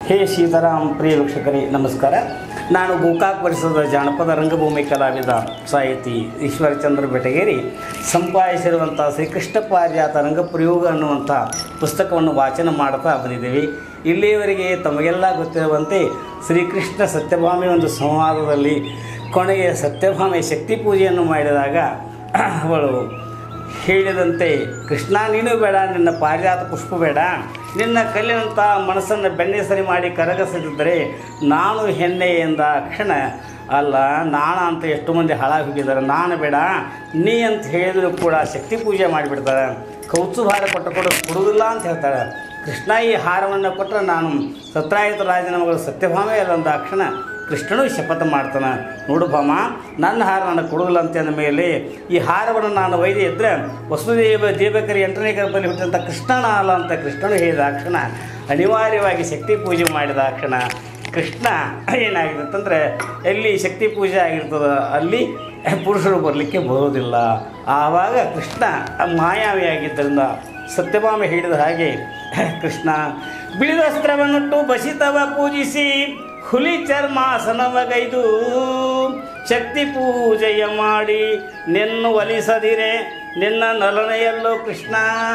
ಹೇ ಸೀತಾರಾಮ್ ಪ್ರಿಯ ವೀಕ್ಷಕರೇ ನಮಸ್ಕಾರ. ನಾನು ಗೋಕಾಕ್ ಪರಿಸರದ ಜಾನಪದ ರಂಗಭೂಮಿ ಕಲಾವಿದ ಸಾಹಿತಿ ಈಶ್ವರಚಂದ್ರ ಬೆಟಗೇರಿ ಸಂಪಾದಿಸಿರುವಂಥ ಶ್ರೀಕೃಷ್ಣ ಪಾರಿಜಾತ ರಂಗಪ್ರಯೋಗ ಅನ್ನುವಂಥ ಪುಸ್ತಕವನ್ನು ವಾಚನ ಮಾಡ್ತಾ ಬಂದಿದ್ದೀವಿ. ಇಲ್ಲಿಯವರೆಗೆ ತಮಗೆಲ್ಲ ಗೊತ್ತಿರುವಂತೆ ಶ್ರೀಕೃಷ್ಣ ಸತ್ಯಭಾಮೆ ಒಂದು ಸಂವಾದದಲ್ಲಿ ಕೊನೆಗೆ ಸತ್ಯಭಾಮೆ ಶಕ್ತಿ ಪೂಜೆಯನ್ನು ಮಾಡಿದಾಗ ಅವಳು ಹೇಳಿದಂತೆ, ಕೃಷ್ಣ ನೀನು ಬೇಡ, ನಿನ್ನ ಪಾರಿಜಾತ ಪುಷ್ಪ ಬೇಡ, ನಿನ್ನ ಕಲ್ಲಿನಂಥ ಮನಸ್ಸನ್ನು ಬೆಣ್ಣೆ ಸರಿ ಮಾಡಿ ಕರಗಸದಿದ್ದರೆ ನಾನು ಹೆಣ್ಣೆ ಎಂದ ಕ್ಷಣ ಅಲ್ಲ ನಾಣ ಅಂತ ಎಷ್ಟು ಮಂದಿ ಹಾಳಾಗಿ ಹೋಗಿದ್ದಾರೆ. ನಾನು ಬೇಡ ನೀ ಅಂತ ಹೇಳಿದರೂ ಕೂಡ ಶಕ್ತಿ ಪೂಜೆ ಮಾಡಿಬಿಡ್ತಾರೆ. ಕೌತುಭಾರ ಕೊಡುವುದಿಲ್ಲ ಅಂತ ಹೇಳ್ತಾರೆ. ಕೃಷ್ಣ ಈ ಹಾರವನ್ನು ಕೊಟ್ಟರೆ ನಾನು ಸತ್ರಾಯಿತ ರಾಜನ ಮಗಳು ಸತ್ಯಭಾಮೆ ಅಲ್ಲಂದ ಕ್ಷಣ ಕೃಷ್ಣನು ಶಪಥ ಮಾಡ್ತಾನೆ, ನೋಡು ಭಾಮ, ನನ್ನ ಹಾರ ನನಗೆ ಕೊಡುವುದಿಲ್ಲ ಅಂತ ಅಂದ ಮೇಲೆ ಈ ಹಾರವನ್ನು ನಾನು ಒಯ್ದು ಇದ್ದರೆ ವಸುದೇವ ದೇವಕರಿ 8ನೇ ಗರ್ಭದಲ್ಲಿ ಹುಟ್ಟಿದಂಥ ಕೃಷ್ಣನ ಅಲ್ಲ ಅಂತ ಕೃಷ್ಣನು ಹೇಳಿದ ಕ್ಷಣ ಅನಿವಾರ್ಯವಾಗಿ ಶಕ್ತಿ ಪೂಜೆ ಮಾಡಿದ ಕ್ಷಣ ಕೃಷ್ಣ ಏನಾಗಿದೆ ಅಂತಂದರೆ ಎಲ್ಲಿ ಶಕ್ತಿ ಪೂಜೆ ಆಗಿರ್ತದೆ ಅಲ್ಲಿ ಪುರುಷರು ಬರಲಿಕ್ಕೆ ಬರೋದಿಲ್ಲ. ಆವಾಗ ಕೃಷ್ಣ ಮಾಯಾವಿಯಾಗಿದ್ದರಿಂದ ಸತ್ಯಭಾಮೆ ಹೇಳಿದ ಹಾಗೆ ಕೃಷ್ಣ ಬಿಳಿದ ವಸ್ತ್ರವನ್ನುಟ್ಟು ಬಸಿತವ ಪೂಜಿಸಿ ಹುಲಿ ಚರ್ಮಾಸನವಗೈದು ಶಕ್ತಿ ಪೂಜೆಯ ಮಾಡಿ ನಿನ್ನ ಒಲಿಸದಿರೆ ನಿನ್ನ ನಲನೆಯಲ್ಲೋ ಕೃಷ್ಣ.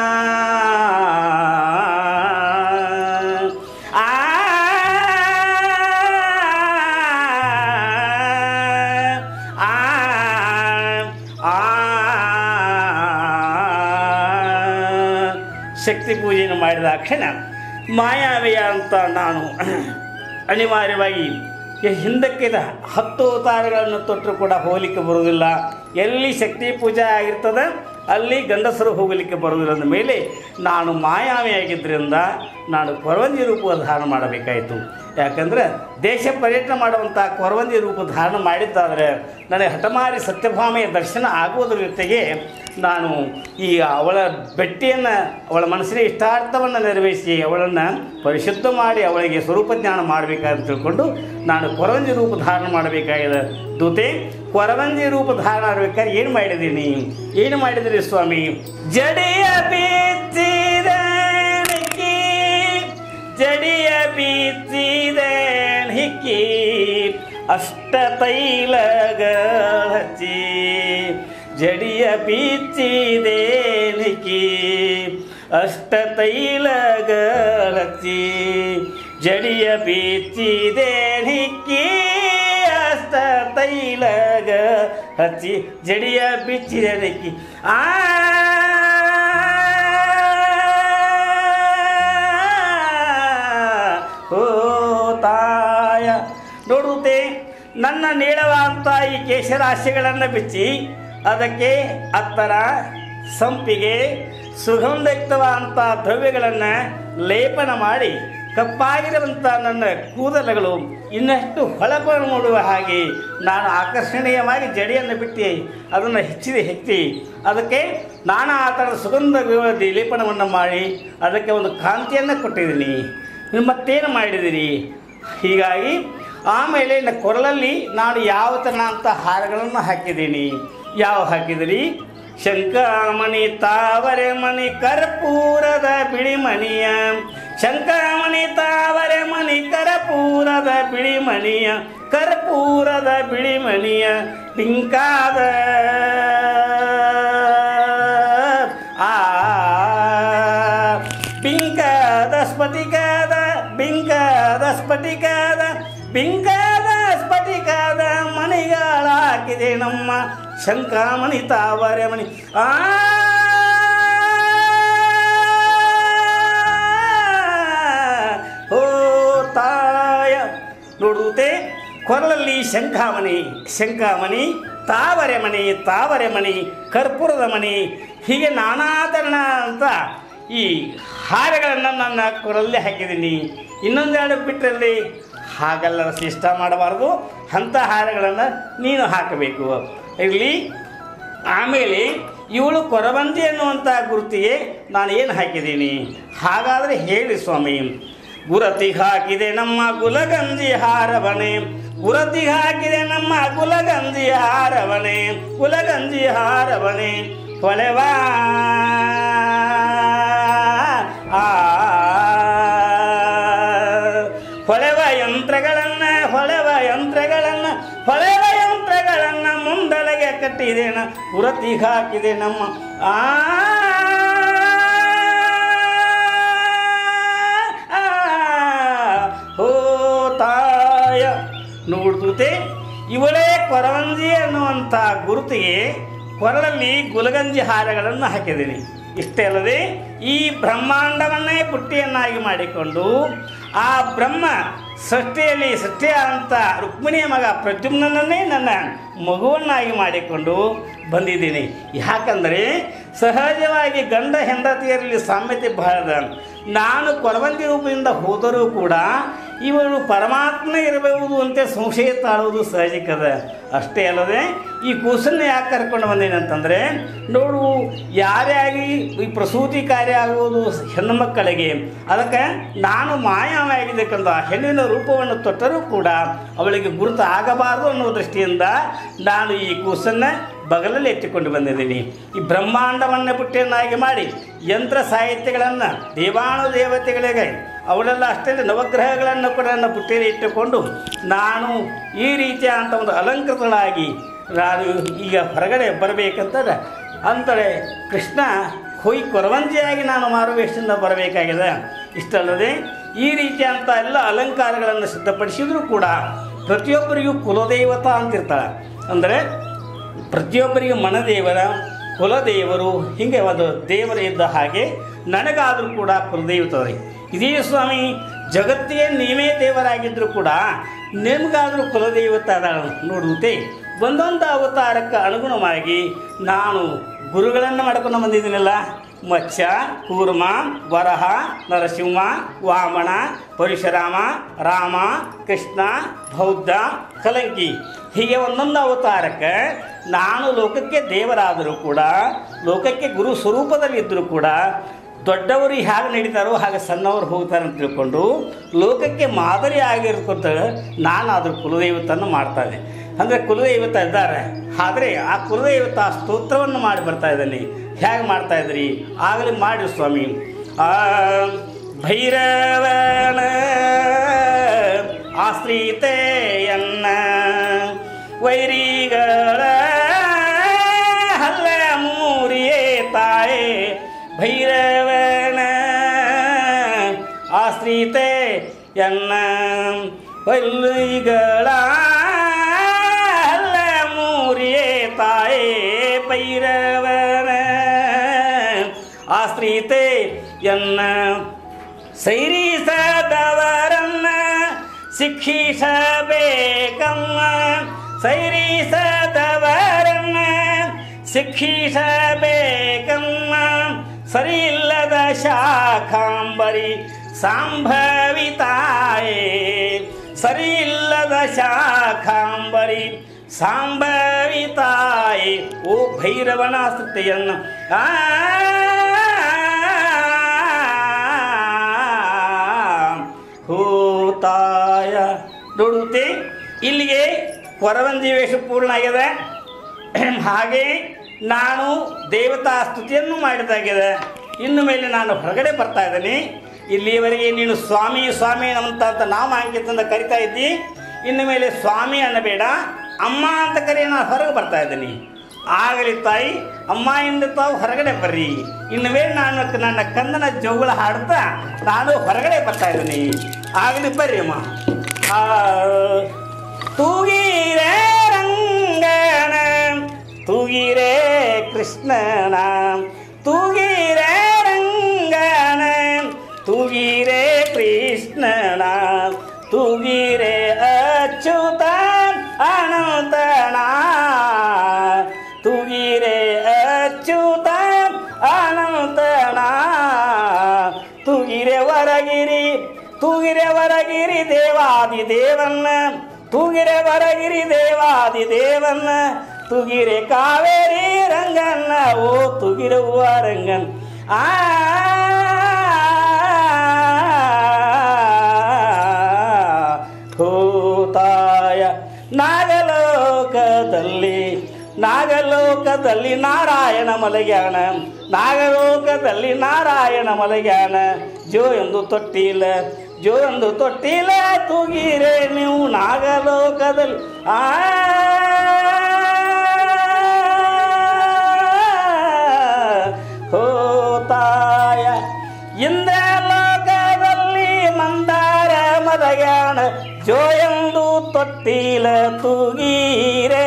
ಶಕ್ತಿ ಪೂಜೆಯನ್ನು ಮಾಡಿದ ಕ್ಷಣ ಮಾಯಾವಿಯ ಅಂತ ನಾನು ಅನಿವಾರ್ಯವಾಗಿ ಹಿಂದಕ್ಕೆ 10 ಅವತಾರಗಳನ್ನು ತೊಟ್ಟರು ಕೂಡ ಹೋಗಲಿಕ್ಕೆ ಬರುವುದಿಲ್ಲ. ಎಲ್ಲಿ ಶಕ್ತಿ ಪೂಜೆ ಆಗಿರ್ತದೆ ಅಲ್ಲಿ ಗಂಡಸರು ಹೋಗಲಿಕ್ಕೆ ಬರುವುದಿಲ್ಲ ಅಂದ ಮೇಲೆ ನಾನು ಮಾಯಾವಿಯಾಗಿದ್ದರಿಂದ ನಾನು ಕೊರವಂಜಿ ರೂಪ ಧಾರಣ ಮಾಡಬೇಕಾಯಿತು. ಯಾಕಂದರೆ ದೇಶ ಪರ್ಯಟನೆ ಮಾಡುವಂಥ ಕೊರವಂಜಿ ರೂಪ ಧಾರಣ ಮಾಡಿದ್ದಾದರೆ ನನಗೆ ಹಠಮಾರಿ ಸತ್ಯಭಾಮೆಯ ದರ್ಶನ ಆಗುವುದರ ಜೊತೆಗೆ ನಾನು ಈ ಅವಳ ಭೆಟ್ಟಿಯನ್ನು ಅವಳ ಮನಸ್ಸಿನ ಇಷ್ಟಾರ್ಥವನ್ನು ನೆರವೇರಿಸಿ ಅವಳನ್ನು ಪರಿಶುದ್ಧ ಮಾಡಿ ಅವಳಿಗೆ ಸ್ವರೂಪ ಜ್ಞಾನ ಮಾಡಬೇಕಾದ ತಿಳ್ಕೊಂಡು ನಾನು ಕೊರವಂಜಿ ರೂಪ ಧಾರಣ ಮಾಡಬೇಕಾಗಿದೆ. ದೂತೆ ಕೊರವಂಜಿ ರೂಪ ಧಾರಣ ಮಾಡಬೇಕಾದ್ರೆ ಏನು ಮಾಡಿದಿರಿ ಸ್ವಾಮಿ? ಜಡಿಯ ಬೀಚಿದಣಿಕಿ ಜಡಿಯ ಬೀಚಿದಣಿಕಿ ಅಷ್ಟ ತೈಲಗಳ ಹಚ್ಚಿ ಜಡಿಯ ಬೀಚಿದೇನಿಕಿ ಅಷ್ಟ ತೈಲಗಳ ಹಚ್ಚಿ ಜಡಿಯ ಬೀಚಿದೇನಿಕಿ ಅಷ್ಟ ತೈಲಗ ಹಚ್ಚಿ ಜಡಿಯ ಬಿಚ್ಚಿದನಿಕ್ಕಿ ಓ ತಾಯ ನೋಡುತ್ತೆ ನನ್ನ ನೀಳವಾದಂಥ ಈ ಕೇಶರಾಶಿಗಳನ್ನು ಬಿಚ್ಚಿ ಅದಕ್ಕೆ ಅತ್ತರ ಸಂಪಿಗೆ ಸುಗಂಧಯುಕ್ತವಾದಂಥ ದ್ರವ್ಯಗಳನ್ನು ಲೇಪನ ಮಾಡಿ ಕಪ್ಪಾಗಿರುವಂಥ ನನ್ನ ಕೂದಲುಗಳು ಇನ್ನಷ್ಟು ಹೊಳಪು ನೋಡುವ ಹಾಗೆ ನಾನು ಆಕರ್ಷಣೀಯವಾಗಿ ಜಡಿಯನ್ನು ಬಿಟ್ಟು ಅದನ್ನು ಹೆಚ್ಚಿ ಅದಕ್ಕೆ ನಾನಾ ಆ ಥರದ ಸುಗಂಧ ಲೇಪನವನ್ನು ಮಾಡಿ ಅದಕ್ಕೆ ಒಂದು ಕಾಂತಿಯನ್ನು ಕೊಟ್ಟಿದ್ದೀನಿ. ಮತ್ತೇನು ಮಾಡಿದಿರಿ? ಹೀಗಾಗಿ ಆಮೇಲೆ ಕೊರಳಲ್ಲಿ ನಾನು ಯಾವ ಥರನಂಥ ಹಾರಗಳನ್ನು ಹಾಕಿದ್ದೀನಿ. ಯಾವ ಹಾಕಿದಿರಿ? ಶಂಖಮಣಿ ತಾವರೆ ಮಣಿ ಕರ್ಪೂರದ ಬಿಳಿಮಣಿಯ ಶಂಖಮಣಿ ತಾವರೆ ಮಣಿ ಕರ್ಪೂರದ ಬಿಳಿಮಣಿಯ ಕರ್ಪೂರದ ಬಿಳಿಮಣಿಯ ಪಿಂಕಾದ ಪಿಂಕದ ಸ್ಫಟಿಕದ ಬಿಂಕದ ಸ್ಫಟಿಕದ ಬಿಂಕದ ಸ್ಫಟಿಕದ ಮಣಿಗಳ ಹಾಕಿದೆ ನಮ್ಮ ಶಂಖಮಣಿ ತಾವರೆ ಮಣಿ ಓ ತಾಯ ನೋಡುತ್ತೆ ಕೊರಳಲ್ಲಿ ಶಂಖಮಣಿ ತಾವರೆ ಮಣಿ ಕರ್ಪೂರದ ಮಣಿ ಹೀಗೆ ನಾನಾ ಥರನ ಅಂತ ಈ ಹಾರಗಳನ್ನು ನನ್ನ ಕೊರಳಲ್ಲಿ ಹಾಕಿದ್ದೀನಿ. ಇನ್ನೊಂದೆರಡು ಬಿಟ್ಟರಲ್ಲಿ ಹಾಗೆಲ್ಲ ಇಷ್ಟ ಮಾಡಬಾರ್ದು, ಅಂಥ ಹಾರಗಳನ್ನು ನೀನು ಹಾಕಬೇಕು ಇರಲಿ. ಆಮೇಲೆ ಇವಳು ಕೊರವಂಜಿ ಅನ್ನುವಂಥ ಗುರುತಿಗೆ ನಾನು ಏನು ಹಾಕಿದ್ದೀನಿ? ಹಾಗಾದರೆ ಹೇಳಿ ಸ್ವಾಮಿ. ಗುರತಿಗೆ ಹಾಕಿದೆ ನಮ್ಮ ಗುಲಗಂಜಿ ಹಾರವನೆ ಗುರತಿಗೆ ಹಾಕಿದೆ ನಮ್ಮ ಗುಲಗಂಜಿ ಹಾರವನೆ ಹೊಳೆವಾ ಹೊಳೆವ ಯಂತ್ರಗಳನ್ನು ಮುಂದಲೆಗೆ ಕಟ್ಟಿದೇನ ಪುರತಿಗೆ ಹಾಕಿದೆ ನಮ್ಮ ಹೋತಾಯ ನೋಡ್ತೂತೆ. ಇವಳೇ ಕೊರವಂಜಿ ಅನ್ನುವಂಥ ಗುರುತಿಗೆ ಕೊರಳಲ್ಲಿ ಗುಲಗಂಜಿ ಹಾರಗಳನ್ನು ಹಾಕಿದ್ದೀನಿ. ಇಷ್ಟೇ ಅಲ್ಲದೆ ಈ ಬ್ರಹ್ಮಾಂಡವನ್ನೇ ಪುಟ್ಟಿಯನ್ನಾಗಿ ಮಾಡಿಕೊಂಡು ಆ ಬ್ರಹ್ಮ ಸೃಷ್ಟಿಯಾದಂಥ ರುಕ್ಮಿಣಿಯ ಮಗ ಪ್ರದ್ಯುಮ್ನನ್ನೇ ನನ್ನ ಮಗುವನ್ನಾಗಿ ಮಾಡಿಕೊಂಡು ಬಂದಿದ್ದೀನಿ. ಯಾಕಂದರೆ ಸಹಜವಾಗಿ ಗಂಡ ಹೆಂಡತಿಯರಲ್ಲಿ ಸಾಮ್ಯತೆ ಬಹಳ. ನಾನು ಕೊರವಂಜಿ ರೂಪದಿಂದ ಹೋದರೂ ಕೂಡ ಇವಳು ಪರಮಾತ್ಮ ಇರಬಹುದು ಅಂತ ಸಂಶಯ ತಾಳುವುದು ಸಹಜಿಕದ. ಅಷ್ಟೇ ಅಲ್ಲದೆ ಈ ಕೂಸನ್ನು ಯಾಕೆ ಕರ್ಕೊಂಡು ಬಂದೇನೆ ಅಂತಂದರೆ, ನೋಡು ಯಾರೇ ಆಗಿ ಈ ಪ್ರಸೂತಿ ಕಾರ್ಯ ಆಗುವುದು ಹೆಣ್ಣು ಮಕ್ಕಳಿಗೆ, ಅದಕ್ಕೆ ನಾನು ಮಾಯವಾಗಿದ್ದಕ್ಕಂಥ ಹೆಣ್ಣಿನ ರೂಪವನ್ನು ತೊಟ್ಟರೂ ಕೂಡ ಅವಳಿಗೆ ಗುರುತು ಆಗಬಾರದು ಅನ್ನೋ ದೃಷ್ಟಿಯಿಂದ ನಾನು ಈ ಕೂಸನ್ನು ಬಗಲಲ್ಲಿ ಎತ್ತಿಕೊಂಡು ಬಂದಿದ್ದೀನಿ. ಈ ಬ್ರಹ್ಮಾಂಡವನ್ನು ಪುಟ್ಟಿಯನ್ನಾಗಿ ಮಾಡಿ ಯಂತ್ರ ಸಾಹಿತ್ಯಗಳನ್ನು ದೇವಾನು ದೇವತೆಗಳಿಗೆ ಅವಳೆಲ್ಲ ಅಷ್ಟೇ ನವಗ್ರಹಗಳನ್ನು ಕೂಡ ನನ್ನ ಪುಟ್ಟಿಯಲ್ಲಿ ಇಟ್ಟುಕೊಂಡು ನಾನು ಈ ರೀತಿಯ ಅಂತ ಒಂದು ಅಲಂಕೃತಳಾಗಿ ನಾನು ಈಗ ಹೊರಗಡೆ ಬರಬೇಕಂತಂದ್ರೆ ಅಂತೇಳಿ ಕೃಷ್ಣ ಹೋಗಿ ಕೊರವಂಜಿಯಾಗಿ ನಾನು ಮಾರುವೇಷದಿಂದ ಬರಬೇಕಾಗಿದೆ. ಇಷ್ಟಲ್ಲದೆ ಈ ರೀತಿಯಂಥ ಎಲ್ಲ ಅಲಂಕಾರಗಳನ್ನು ಸಿದ್ಧಪಡಿಸಿದರೂ ಕೂಡ ಪ್ರತಿಯೊಬ್ಬರಿಗೂ ಕುಲದೇವತ ಅಂತಿರ್ತಾಳೆ. ಅಂದರೆ ಪ್ರತಿಯೊಬ್ಬರಿಗೆ ಮನದೇವರ ಕುಲದೇವರು ಹೀಗೆ ಒಂದು ದೇವರು ಇದ್ದ ಹಾಗೆ ನನಗಾದರೂ ಕೂಡ ಕುಲದೇವತವ್ರಿ. ಇದೇ ಸ್ವಾಮಿ ಜಗತ್ತಿಗೆ ನೀವೇ ದೇವರಾಗಿದ್ದರೂ ಕೂಡ ನಿಮಗಾದರೂ ಕುಲದೇವತ ನೋಡುತ್ತೆ. ಒಂದೊಂದು ಅವತಾರಕ್ಕೆ ಅನುಗುಣವಾಗಿ ನಾನು ಗುರುಗಳನ್ನು ಮಾಡ್ಕೊಂಡು ಬಂದಿದ್ದೀನಲ್ಲ. ಮತ್ಸ್ಯ, ಕೂರ್ಮ, ವರಹ, ನರಸಿಂಹ, ವಾಮನ, ಪರಶುರಾಮ, ರಾಮ, ಕೃಷ್ಣ, ಬೌದ್ಧ, ಕಲಂಕಿ ಹೀಗೆ ಒಂದೊಂದು ಅವತಾರಕ್ಕೆ ನಾನು ಲೋಕಕ್ಕೆ ದೇವರಾದರೂ ಕೂಡ, ಲೋಕಕ್ಕೆ ಗುರು ಸ್ವರೂಪದಲ್ಲಿದ್ದರೂ ಕೂಡ ದೊಡ್ಡವರು ಹೇಗೆ ನಡೀತಾರೋ ಹಾಗೆ ಸಣ್ಣವರು ಹೋಗ್ತಾರೆ ಅಂತ ತಿಳ್ಕೊಂಡು ಲೋಕಕ್ಕೆ ಮಾದರಿ ಆಗಿರ್ಕೊಂತ ನಾನಾದರೂ ಕುಲದೇವತನ್ನು ಮಾಡ್ತಾನೆ. ಅಂದರೆ ಕುಲದೇವತ ಇದ್ದಾರೆ, ಆದರೆ ಆ ಕುಲದೇವತ ಸ್ತೋತ್ರವನ್ನು ಮಾಡಿ ಬರ್ತಾ ಇದ್ದಾನೆ. ಹೇಗೆ ಮಾಡ್ತಾಯಿದ್ರಿ ಆಗಲೇ ಮಾಡಿ ಸ್ವಾಮಿ. ಭೈರವನ ಆಶ್ರಿತೆಯನ್ನ ವೈರಿಗಳ ಹಲ್ಲ ಮೂರಿಯೇ ತಾಯೇ ಭೈರವನ ಆಶ್ರಿತೆಯನ್ನ ವೈರಿಗಳ ಹಲ್ಲ ಮೂರಿಯೇ ತಾಯೇ ಭೈರವನ ಆಶ್ರಿತೆಯನ್ನ ಸೈರಿಸದವರನ್ನ ಶಿಕ್ಷಿಸಬೇಕಮ್ಮ ಸೈರಿಸದವರನ್ನ ಶಿಕ್ಷಿಸಬೇಕಮ್ಮ ಸರಿಯಿಲ್ಲದ ಶಾಖಾಂಬರಿ ಸಂಭವಿತಾಯೇ ಸರಿಯಿಲ್ಲದ ಶಾಖಾಂಬರಿ ಸಂಭವಿತಾಯೇ ಓ ಭೈರವನ ಸ್ತುತಿಯನ್ನು ಹೋತಾಯ ನೋಡುತ್ತೆ. ಇಲ್ಲಿಗೆ ಕೊರವಂಜಿ ವೇಷ ಪೂರ್ಣ ಆಗಿದೆ. ಹಾಗೆ ನಾನು ದೇವತಾ ಸ್ತುತಿಯನ್ನು ಮಾಡಿದಾಗಿದೆ. ಇನ್ನು ಮೇಲೆ ನಾನು ಹೊರಗಡೆ ಬರ್ತಾ ಇದ್ದೀನಿ. ಇಲ್ಲಿಯವರೆಗೆ ನೀನು ಸ್ವಾಮಿ ಸ್ವಾಮಿ ಅಂತ ನಾಮ ಅಂಕಿತಂದ ಕರಿತಾ ಇದ್ದಿ. ಇನ್ನು ಮೇಲೆ ಸ್ವಾಮಿ ಅನ್ನಬೇಡ, ಅಮ್ಮ ಅಂತ ಕರಿ. ನಾನು ಹೊರಗೆ ಬರ್ತಾ ಇದ್ದೀನಿ. ಆಗಲಿ ತಾಯಿ, ಅಮ್ಮ ಎಂದು ತಾವು ಹೊರಗಡೆ ಬರ್ರಿ. ಇನ್ನು ಮೇಲೆ ನಾನು ನನ್ನ ಕಂದನ ಜೋಗುಳ ಹಾಡ್ತಾ ನಾನು ಹೊರಗಡೆ ಬರ್ತಾ ಇದ್ದೀನಿ. ಆಗಲಿ ಬರ್ರಿ ಅಮ್ಮ. ತೂಗಿರೇ ರಂಗನ ತೂಗಿರೇ ಕೃಷ್ಣನ ತೂಗಿರೇ ರಂಗನ ತೂಗಿರೇ ಕೃಷ್ಣನ ತೂಗಿರೇ ಅಚ್ಯುತ ಅನಂತನ ತೂಗಿರೇ ಅಚ್ಯುತ ಅನಂತನ ತೂಗಿರೇ ವರಗಿರಿ ದೇವಾದಿ ದೇವನ್ನ ತೂಗಿರೆ ವರಗಿರಿ ದೇವಾದಿ ದೇವನ್ನ ತೂಗಿರೆ ಕಾವೇರಿ ರಂಗನ್ನ ಓ ತೂಗಿರುವ ರಂಗನ್ ಹೋತಾಯ ನಾಗಲೋಕದಲ್ಲಿ ನಾರಾಯಣ ಮಲಗ್ಯಾನ ನಾಗಲೋಕದಲ್ಲಿ ನಾರಾಯಣ ಮಲಗ್ಯಾನ ಜೋ ಎಂದು ತೊಟ್ಟಿಲ್ಲ ಜೋ ಎಂದು ತೊಟ್ಟಿಲ ತೂಗಿರೆ ನೀವು ನಾಗಲೋಕದಲ್ಲಿ ಹೋತಾಯ ಇಂದ್ರಲೋಕದಲ್ಲಿ ಮಂದಾರ ಮದಗಾಣ ಜೋ ಎಂದು ತೊಟ್ಟಿಲ ತೂಗಿರೆ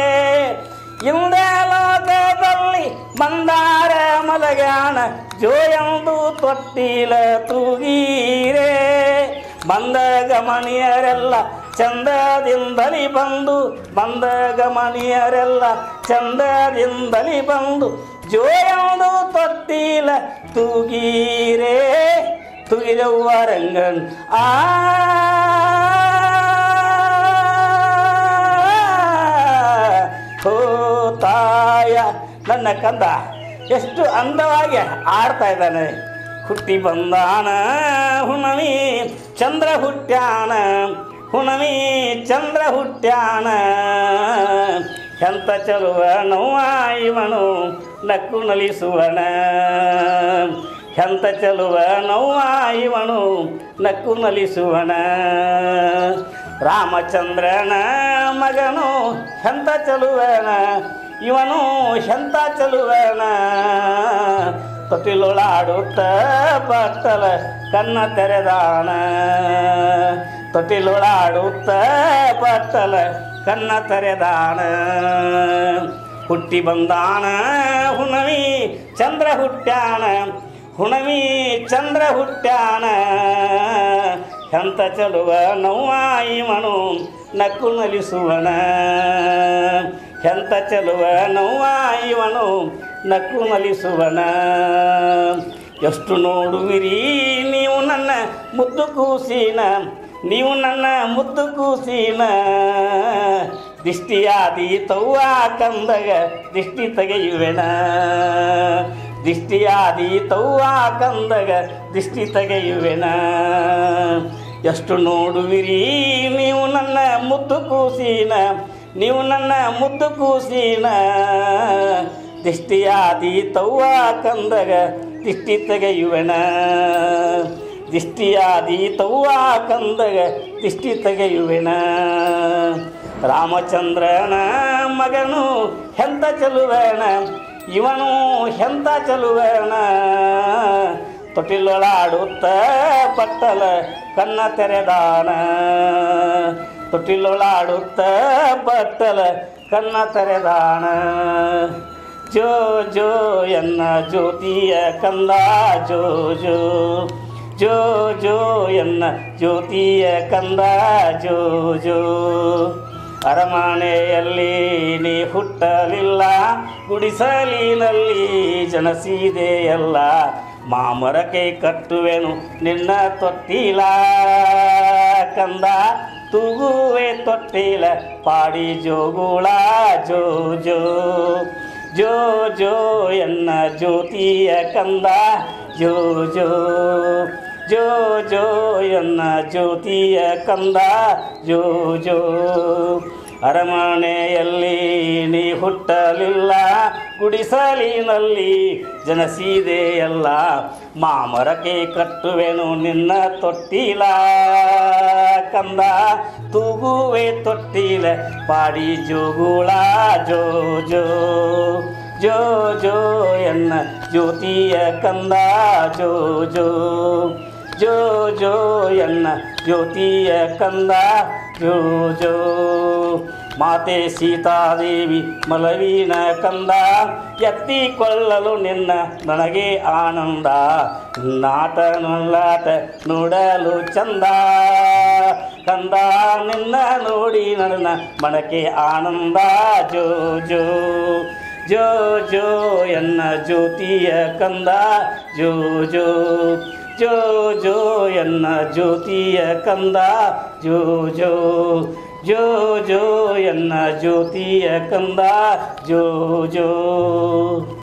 ಇಂದ್ರಲೋಕದಲ್ಲಿ ಮಂದಾರ ಮದಗಾಣ ಜೋ ಎಂದು ತೊಟ್ಟಿಲ ತೂಗಿರೆ ಬಂದ ಗಮನಿಯರೆಲ್ಲ ಚಂದದಿಂದಲಿ ಬಂದು ಬಂದ ಗಮನಿಯರೆಲ್ಲ ಚಂದದಿಂದಲಿ ಬಂದು ಜೋ ಎಂದು ತೊಟ್ಟಿಲ ತೂಗಿರೆ ತುಗಿದವ್ವ ರಂಗನ್ ಹೋತಾಯ ನನ್ನ ಕಂದ ಎಷ್ಟು ಅಂದವಾಗಿ ಆಡ್ತಾ ಇದ್ದಾನೆ. ಹುಟ್ಟಿ ಬಂದಾನ ಹುಣವಿ ಚಂದ್ರ ಹುಟ್ಟ್ಯಾನ ಹುಣವಿ ಚಂದ್ರ ಹುಟ್ಟ್ಯಾನ ಎಂತ ಚಲುವ ನೋವ ಇವನು ನಕ್ಕು ನಲಿಸುವನ ಎಂತ ಚಲುವ ನೋವ ಇವನು ನಕ್ಕು ನಲಿಸುವನ ರಾಮಚಂದ್ರನ ಮಗನು ಎಂತ ಚಲುವನ ಇವನು ಎಂತ ಚಲುವನ ತೊಟ್ಟಿಲೊಳಾಡುತ್ತ ಬಟ್ಟಲ ಕನ್ನ ತೆರೆದಾನ ತೊಟ್ಟಿಲೊಳಾಡುತ್ತ ಬಟ್ಟಲ ಕನ್ನ ತೆರೆದಾನ ಹುಟ್ಟಿ ಬಂದಾನ ಹುಣವಿ ಚಂದ್ರ ಹುಟ್ಟ್ಯಾನ ಹುಣವಿ ಚಂದ್ರ ಹುಟ್ಟ್ಯಾನ ಎಂತ ಚಲುವ ನೋವ ಇವನು ನಕ್ಕು ನಲಿಸುವನ ಎಂತ ಚಲುವ ನೋವ ಇವನು ನಕ್ಕು ನಲಿಸುವನ ಎಷ್ಟು ನೋಡುವಿರಿ ನೀವು ನನ್ನ ಮುದ್ದು ಕೂಸಿನ ನೀವು ನನ್ನ ಮುದ್ದು ಕೂಸಿನ ದಿಷ್ಟಿಯಾದೀತವ್ವ ಕಂದಗ ದಿಷ್ಟಿ ತೆಗೆಯುವೆನ ದಿಷ್ಟಿಯಾದೀತವ್ವ ಕಂದಗ ದಿಷ್ಟಿ ತೆಗೆಯುವೆನ ಎಷ್ಟು ನೋಡುವಿರಿ ನೀವು ನನ್ನ ಮುದ್ದು ಕೂಸಿನ ನೀವು ನನ್ನ ಮುದ್ದು ಕೂಸಿನ ದಿಷ್ಟಿಯಾದೀತವ್ವ ಕಂದಗ ದಿಷ್ಟಿ ತೆಗೆಯುವೆನ ದಿಷ್ಟಿಯಾದೀತವ್ವ ಕಂದಗ ದಿಷ್ಟಿ ತೆಗೆಯುವೆನ ರಾಮಚಂದ್ರನ ಮಗನು ಎಂತ ಚಲುವನ ಇವನು ಎಂತ ಚಲುವನ ತೊಟ್ಟಿಲೊಳಾಡುತ್ತ ಬಟ್ಟಲ ಕನ್ನ ತೆರೆದಾನ ತೊಟ್ಟಿಲೊಳಾಡುತ್ತ ಬಟ್ಟಲ ಕನ್ನ ತೆರೆದಾನ ಜೋ ಜೋ ಎನ್ನ ಜ್ಯೋತಿಯ ಕಂದ ಜೋ ಜೋ ಜೋ ಜೋ ಎನ್ನ ಜ್ಯೋತಿಯ ಕಂದ ಜೋ ಜೋ ಅರಮನೆಯಲ್ಲಿ ನೀ ಹುಟ್ಟಲಿಲ್ಲ ಗುಡಿಸಲಿನಲ್ಲಿ ಜನಸಿದೆಯಲ್ಲ ಮಾಮರಕ್ಕೆ ಕಟ್ಟುವೆನು ನಿನ್ನ ತೊಟ್ಟಿಲ ಕಂದ ತೂಗುವೆ ತೊಟ್ಟಿಲ ಪಾಡಿ ಜೋಗುಳ ಜೋ ಜೋ ಜೋ ಜೋ ಎನ್ನ ಜ್ಯೋತಿಯ ಕಂದ ಜೋ ಜೋ ಜೋ ಜೋ ಎನ್ನ ಜ್ಯೋತಿಯ ಕಂದ ಜೋ ಜೋ ಅರಮನೆಯಲ್ಲಿ ನೀ ಹುಟ್ಟಲಿಲ್ಲ ಗುಡಿಸಲಿನಲ್ಲಿ ಜನಸಿದೆಯಲ್ಲ ಮಾಮರಕ್ಕೆ ಕಟ್ಟುವೆನು ನಿನ್ನ ತೊಟ್ಟಿಲ ಕಂದ ತೂಗುವೆ ತೊಟ್ಟಿಲ ಪಾಡಿ ಜೋಗುಳ ಜೋ ಜೋ ಜೋ ಜೋ ಎನ್ನ ಜ್ಯೋತಿಯ ಕಂದ ಜೋ ಜೋ ಜೋ ಜೋ ಎನ್ನ ಜ್ಯೋತಿಯ ಕಂದ ಜೋ ಜೋ ಮಾತೆ ಸೀತಾದೇವಿ ಮಲವಿನ ಕಂದ ಎತ್ತಿಕೊಳ್ಳಲು ನಿನ್ನ ನನಗೆ ಆನಂದ ನಾಟ ನಲ್ಲಾಟ ನೋಡಲು ಚಂದ ಕಂದ ನಿನ್ನ ನೋಡಿ ನನ್ನ ಮನಕ್ಕೆ ಆನಂದ ಜೋ ಜೋ ಜೋ ಜೋ ಎನ್ನ ಜ್ಯೋತಿಯ ಕಂದ ಜೋ ಜೋ ಜೋ ಜೋ ಎನ್ನ ಜ್ಯೋತಿಯ ಕಂದ ಜೋ ಜೋ ಜೋ ಜೋ ಎನ್ನ ಜ್ಯೋತಿಯ ಕಂದ ಜೋ ಜೋ